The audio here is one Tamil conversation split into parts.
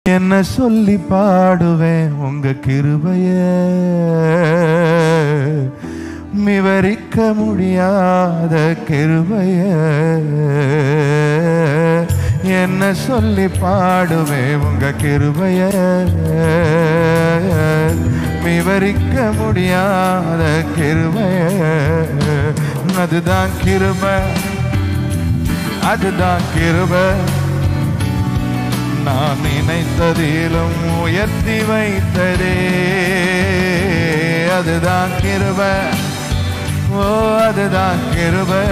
என்ன சொல்லி பாடுவேன் உங்க கிருபைய, விவரிக்க முடியாத கிருபைய. என்ன சொல்லி பாடுவேன் உங்க கிருபைய, விவரிக்க முடியாத கிருபைய. அதுதான் கிருபை, அதுதான் கிருபை. நான் நினைத்ததிலும் உயர்த்தி வைத்ததே, அதுதான் கிருபை. ஓ அதுதான் கிருபை.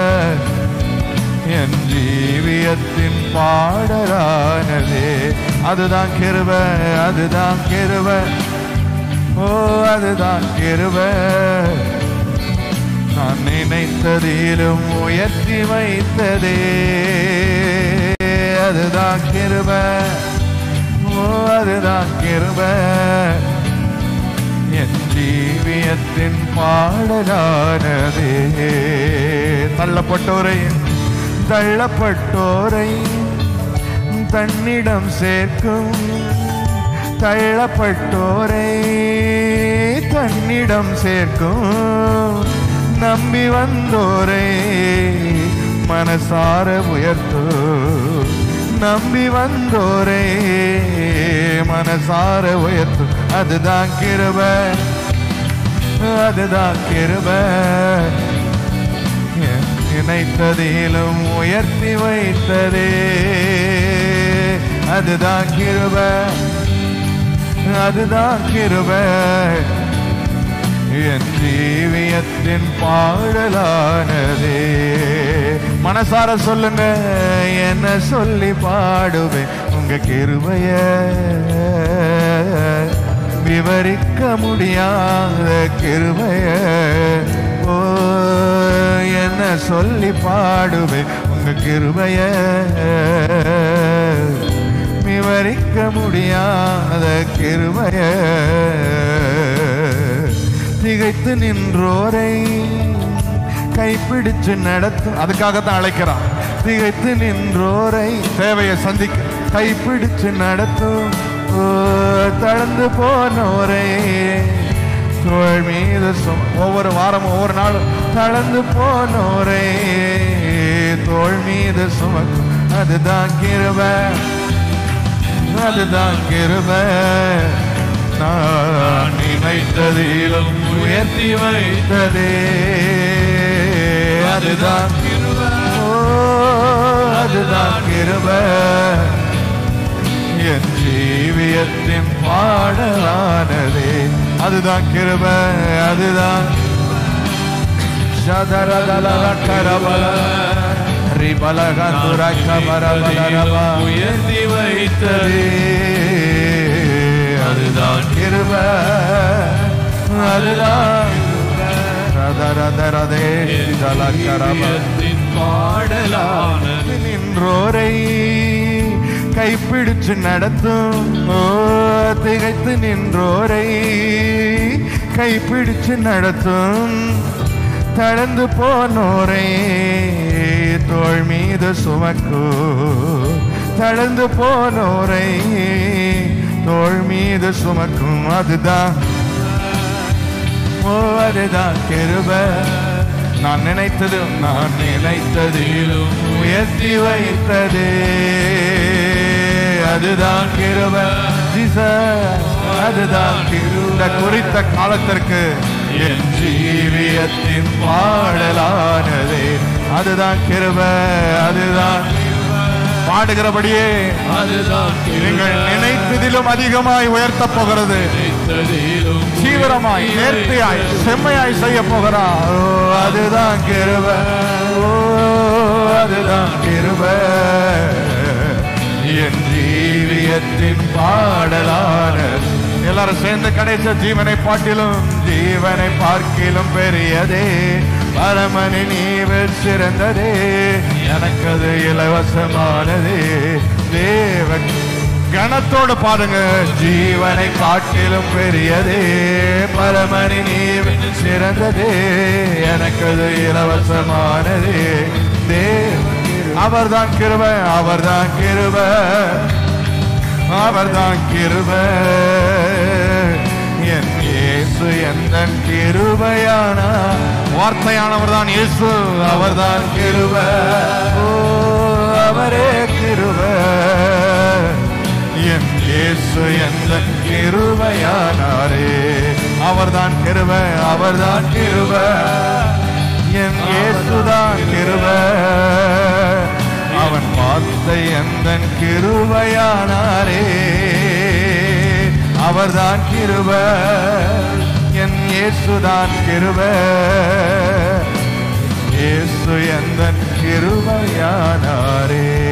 என் ஜீவியத்தின் பாடலானதே, அதுதான் கிருபை, அதுதான் கிருபை. ஓ அதுதான் கிருபை. நான் நினைத்ததிலும் உயர்த்தி வைத்ததே, அதுதான் கிருபை. ஓ அதுதான் கிருபை. என் ஜீவியத்தின் பாடலானதே. தள்ளப்பட்டோரை தள்ளப்பட்டோரை தன்னிடம் சேர்க்கும், தள்ளப்பட்டோரை தன்னிடம் சேர்க்கும். நம்பி வந்தோரை மனசார உயர்த்து, நம்பி வந்தோரை மனசார உயர்த்து. அதுதான் கிருபை, அதுதான் கிருபை. நினைத்ததிலும் உயர்த்தி வைத்ததே, அதுதான் கிருபை, அதுதான் கிருபை. என் ஜீவியத்தின் பாடலானதே. மனசார சொல்லுங்க, என்ன சொல்லி பாடுவேன் உங்க கிருபைய, விவரிக்க முடியாத கிருபைய. ஓ என்ன சொல்லி பாடுவேன் உங்க கிருபைய, விவரிக்க முடியாத கிருபைய. திகைத்து நின்றோரை கைப்பிடிச்சு நடத்தும், அதுக்காகத்தான் அழைக்கிறான். திகைத்து நின்றோரை தேவையை சந்திக்க கைப்பிடிச்சு நடத்தும். தளர்ந்து போனோரை தோள் மீது ஒவ்வொரு வாரமும் ஒவ்வொரு நாளும் தளர்ந்து போனோரை தோள் மீது சுமக்கும். அதுதான் கிருபை, அதுதான் கிருபை. நான் நினைத்ததிலும் உயர்த்தி வைத்ததே, அதுதான் கிருபை. ஓ அதுதான் கிருபை. என் ஜீவியத்தின் பாடலானதே, அதுதான் கிருபை, அதுதான். உயர்த்தி வைத்ததே, அதுதான் கிருபை, அதுதான் பாடலானது. நின்றோரை கைப்பிடிச்சு நடத்தும். ஓ திகைத்து நின்றோரை கைப்பிடிச்சு நடத்தும். தளர்ந்து போனோரை தோள் மீது சுமக்கும். தளர்ந்து போனோரை தோள் மீது சுமக்கும். அதுதான், ஓ அதுதான் கிருபை. நான் நினைத்ததிலும் உயர்த்தி வைத்ததே, அதுதான் கிருபை. அதுதான் கிருபை. குறித்த காலத்திற்கு என் ஜீவியத்தின் பாடலானதே, அதுதான் கிருபை, அதுதான். பாடுகிறபடியே அதுதான் நீங்கள் நினைத்ததிலும் அதிகமாய் உயர்த்த போகிறது. தீவிரமாய் நேர்த்தியாய் செம்மையாய் செய்ய போகிறார். ஓ அதுதான் கிருபை, ஓ அதுதான் கிருபை. என் ஜீவியத்தின் பாடலானது. எல்லாரும் சேர்ந்து கிடைச்ச ஜீவனை பாட்டிலும் ஜீவனை பார்க்கிலும் பெரியதே, பரமனி நீவில் சிறந்ததே, எனக்கு அது இலவசமானதே. தேவன் கணத்தோடு பாருங்க. ஜீவனை காட்டிலும் பெரியதே, பரமனி நீவில் சிறந்ததே, எனக்கு அது இலவசமானதே. தேவன் அவர்தான் கிருபை, அவர்தான் கிருபை. அவர்தான் கிருபை. என் இயேசு எந்தன் கிருபையான வார்த்தையானவர் தான் இயேசு. அவர்தான் கிருபை. ஓ அவரே கிருபை. என் இயேசு எந்தன் கிருபையானாரே. அவர்தான் கிருபை. அவர்தான் கிருபை. என் இயேசுதான் கிருபை. அவன் வார்த்தை எந்தன் கிருபையானாரே. அவர்தான் கிருபை. என் இயேசுதான் கிருபை. இயேசு எந்தன் கிருபையானாரே.